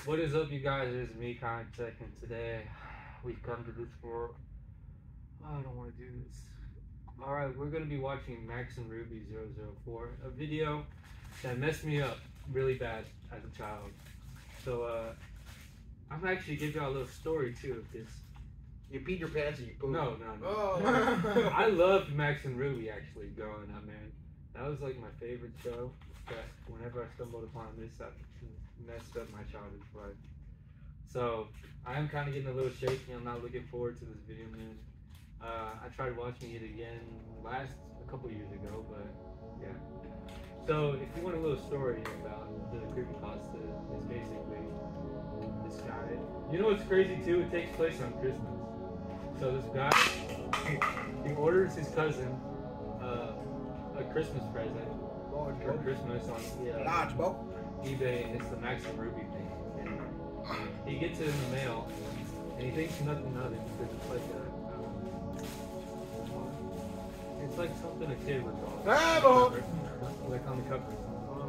What is up, you guys? It's me, Contact, and today we've come to this for. Oh, I don't want to do this. Alright, we're going to be watching Max and Ruby 004, a video that messed me up really bad as a child. So, I'm actually give y'all a little story too of this. You peed your pants and you pooped. No. Oh. I loved Max and Ruby actually growing up, man. That was like my favorite show. That whenever I stumbled upon this, that messed up my childhood life. So I am kind of getting a little shaky. I'm not looking forward to this video, man. I tried watching it again a couple years ago, but yeah. So if you want a little story about the creepypasta, it's basically this guy. You know what's crazy too? It takes place on Christmas. So this guy, he orders his cousin a Christmas present for Christmas on eBay, and it's the Max and Ruby thing. And he gets it in the mail, and he thinks nothing of it because it's like it's like something a kid would draw. Like on the cover.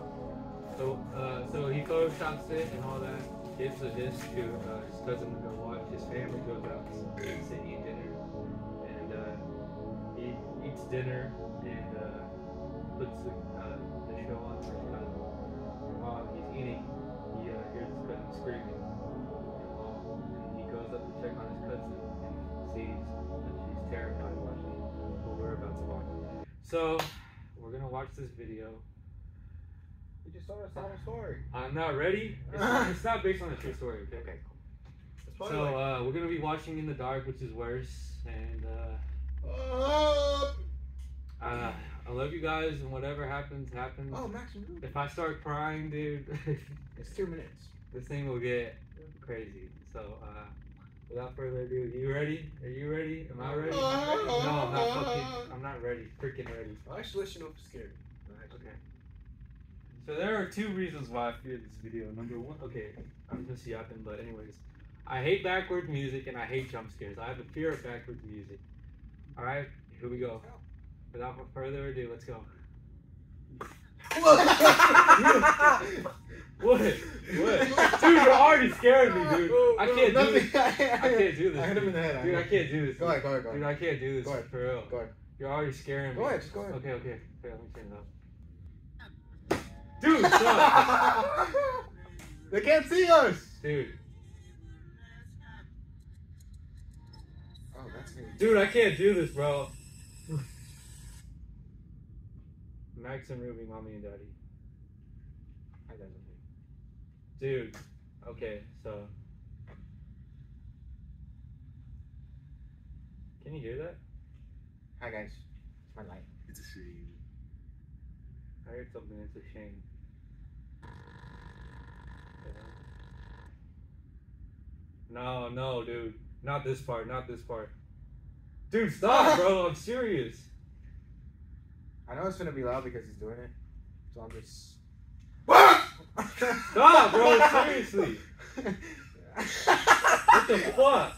So he photoshops it and all that. Gives a disc to his cousin to go watch. His family goes out to eat dinner, and he eats dinner and puts the show on for his cousin. While he's eating, he hears his cousin screaming, and he goes up to check on his cousin and sees that she's terrified watching what we're about to watch. So we're gonna watch this video. You just told us the whole story. I'm not ready. It's not based on a true story, okay? Okay, cool. So we're gonna be watching in the dark, which is worse. And I love you guys, and whatever happens, happens. Oh, Max and Ruby. If I start crying, dude, It's 2 minutes. this thing will get crazy. So without further ado, you ready? Are you ready? Am I ready? No, I'm not ready. Freaking ready. I should let you know if it's scary. Okay. So there are two reasons why I fear this video. Number one, okay, I'm just yapping, but anyways, I hate backwards music and I hate jump scares. I have a fear of backwards music. All right, here we go. Without further ado, let's go. What? Dude, you're already scaring me, dude. I can't do this. I can't do this. I hit him in the head. Dude, I can't do this. Go ahead. Dude, I can't do this. Go ahead. For real. Go ahead. You're already scaring me. Go ahead, just go ahead. Okay. Here, let me turn it up. Dude, stop. They can't see us. Dude. Oh, that's me. Dude, I can't do this, bro. Max and Ruby, mommy and daddy. I got nothing. Dude, okay, so. Can you hear that? Hi, guys. It's my light. It's a shame. I heard something, it's a shame. No, dude. Not this part. Dude, stop, bro. I'm serious. I know it's gonna be loud because he's doing it, so I'm just. Stop, bro. Seriously. What the fuck?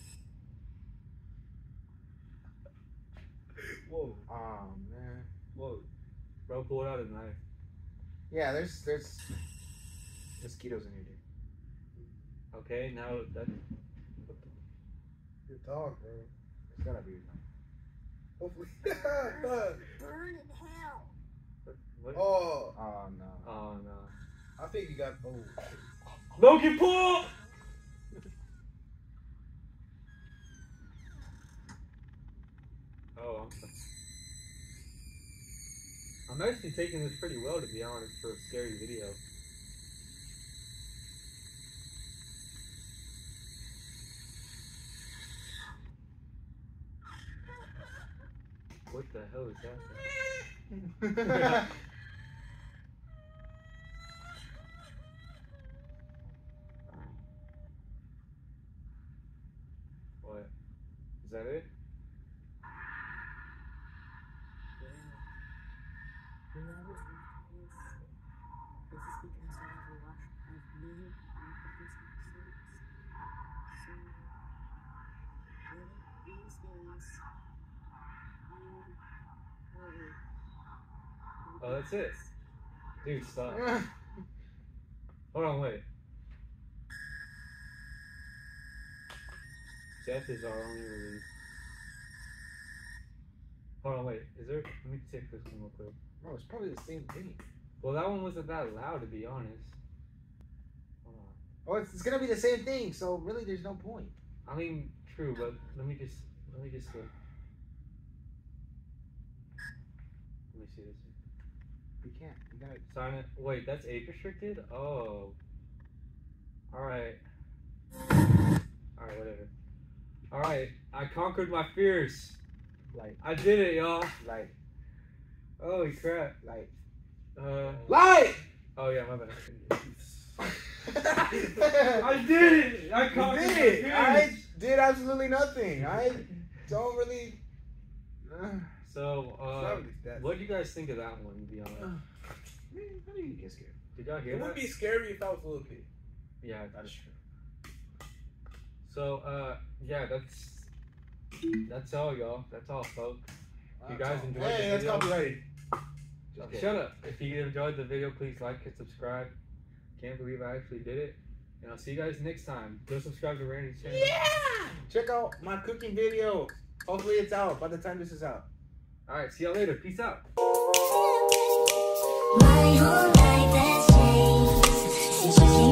Whoa. Oh man. Whoa. Bro, pull out a knife. Yeah, there's mosquitoes in here, dude. Okay, now that. Good dog, bro. It's gotta be. Hopefully. Burn in hell. What? Oh no. Oh no. I think you got. Oh. Logan, pull! Oh, I'm actually taking this pretty well, to be honest, for a scary video. What the hell is that? What? Is that it? Oh, that's it. Dude, stop. Hold on, wait. Death is our only release. Hold on, wait. Is there? Let me check this one real quick. Bro, it's probably the same thing. Well, that one wasn't that loud, to be honest. Hold on. Oh, it's gonna be the same thing. So really, there's no point. I mean, true, but let me just look. Let me see this. You can't. You gotta. Sign it. Wait, that's age restricted? Oh. Alright. Alright, whatever. Alright, I conquered my fears. Like. I did it, y'all. Like. Holy crap. Like. Light! Oh, yeah, my bad. I did it! I You conquered my did. fears. I did absolutely nothing. I don't really. So, what do you guys think of that one, to be honest? Man, how do you get scared? Did y'all hear It that? would be scary if I was a little kid. Yeah, That is true. so, yeah, that's all, y'all. That's all, folks. You guys enjoyed Hey, the that's video? copyrighted. Shut up. If you enjoyed the video, please like and subscribe. Can't believe I actually did it. And I'll see you guys next time. Go subscribe to Randy's channel. Yeah! Check out my cooking video. Hopefully it's out by the time this is out. Alright, see y'all later. Peace out. My whole life has changed since you came